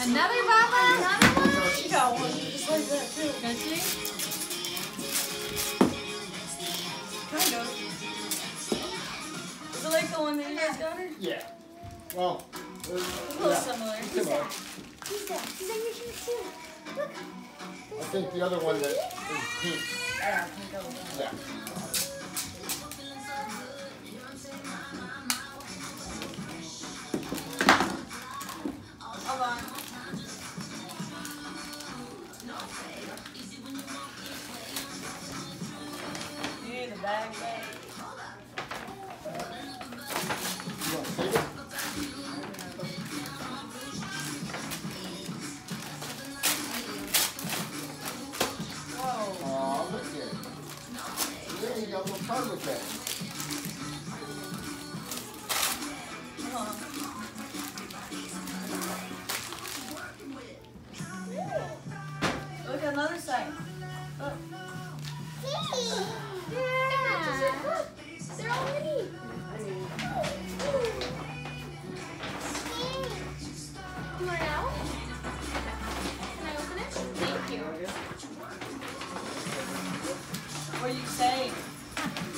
Another Baba? Another one? She got one just like that too. Does she? Kind of. Is it like the one that you guys got her? Yeah. Well, A little similar. Similar. He's on your shoes too. Look. I think the other one that is pink. Yeah, I think that was Yeah. Hold on. You need the bag back. You want to take it? Whoa. Oh, look here. Yeah, you got a little fun with that. Look at another side. Look. Yeah. They're all ready. You want it out? Can I open it? Thank you. What are you saying?